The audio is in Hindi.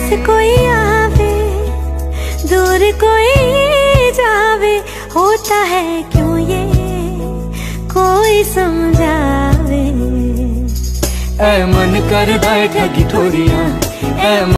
पास कोई आवे दूर कोई जावे, होता है क्यों ये कोई समझावे। ऐ मन कर ठगी ठोरियां, ऐ